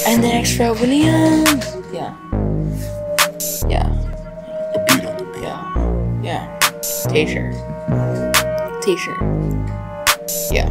And the extra Williams. Yeah. Yeah. A beat on the beat. Yeah. Yeah. T-shirt. T-shirt. Yeah.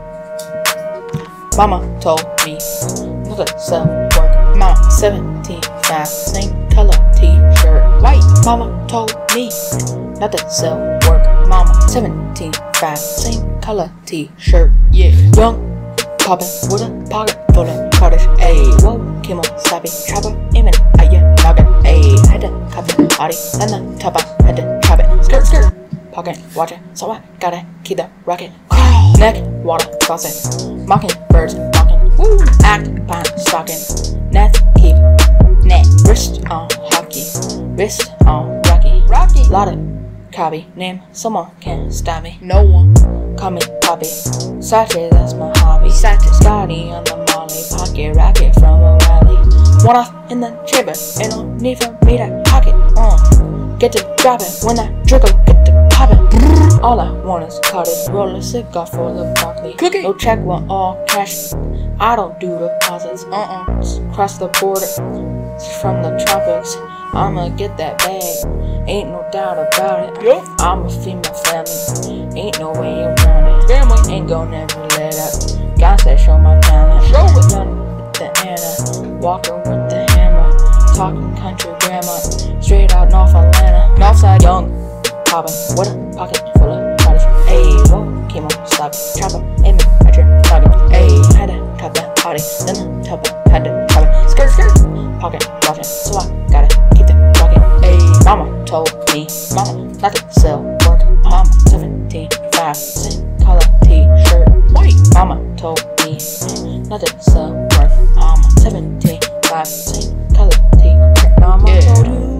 Mama told me not to sell work. Mama 17.5, same color T-shirt, white. Mama told me not to sell work. Mama 17.5, same color T-shirt. Yeah. Young poppin' with a pocket full of cottage. Ayy, whoa, Kimo, Sabi, Chopper, aiming at your noggin. Ayy, had to cop it, body, and the top, I had to chop it. Skirt, skirt. Pocket, watch it, so I gotta keep the rocket. Neck, water, faucet. Mocking birds, mocking. Woo, act, pine, stocking. Net, keep, net. Wrist on hockey. Wrist on rocky. Rocky. Lot of copy. Name, someone can't stop me. No one. Call me Poppy. Sachi, that's my hobby. Sachi, Scotty on the molly. Pocket rocket from a rally. One off in the chamber. Ain't no need for me to pocket. Get to dropping when I trickle, get to popping. All I want is cottage, roll a cigar for the broccoli. Cookie. No check with all cash. I don't do deposits. Cross the border from the tropics. I'ma get that bag. Ain't no doubt about it. Yep. I'ma feed my family. Ain't no way around it. Family ain't gon' never let up. God said show my talent. Show it. Done with the Anna, walking with the hammer, talking country grandma. Straight out North Atlanta, Northside young, poppin' with a pocket full of cottage. Ayy, whoa, chemo, stop, chopper, aiming at your noggin. Ayy, had to top that body, then the top it, had to chop it. Skirt, skirt, pocket watching, so I gotta keep the rocket. Ayy, mama told me, mama not to sell work. Mama 17.5, same color T-shirt, white. Mama told me not to sell work. Mama 17.5, same color T-shirt. Mama told you.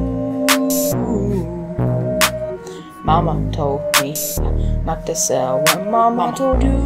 Mama told me not to sell when mama told you.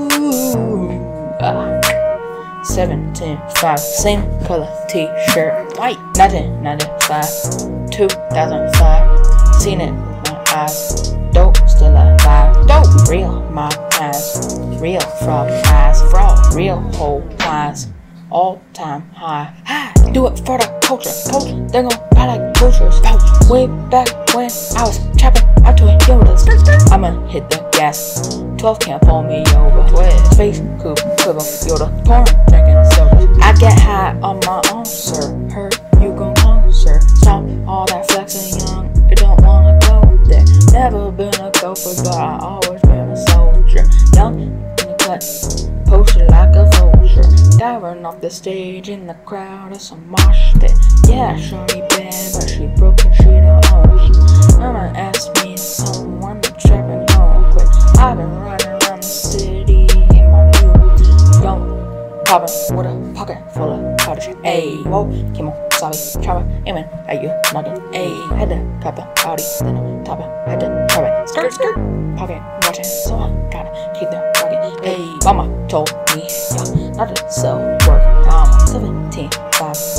17.5, same color T-shirt, white. 1995, 2005. Seen it with my eyes. Dope, still alive. Dope, real my ass. Real frog eyes. Frog, real whole pies. All time high. Do it for the culture. They gon' buy like cultures. Way back when I was trapping out to Yodas. I'ma hit the gas. 12 can't pull me over. Space, coupe, quiver, Yoda. Pouring, drinking soda. I get high on my own, sir. Heard you gon' come, sir. Stop all that flexing young. You don't wanna go there. Never been a gopher, but I always been a soldier. Young in the cut. Posted like a vulture, diving off the stage in the crowd. It's a mosh pit. Yeah, shorty bad, but she broke and she don't own shit. Mama asked me if someone to trap and don't quit. I've been running around the city in my new young poppin' with a pocket full of cottage. Ayy, whoa, chemo, sabi, chopper, aiming at you, noggin. Ayy, had to cop it, body, then on top it, had to chop it. Skirt, skirt, pocket watching, so I gotta keep the rocket. Ayy, mama told me, yeah, not to sell work. I'm 17.5.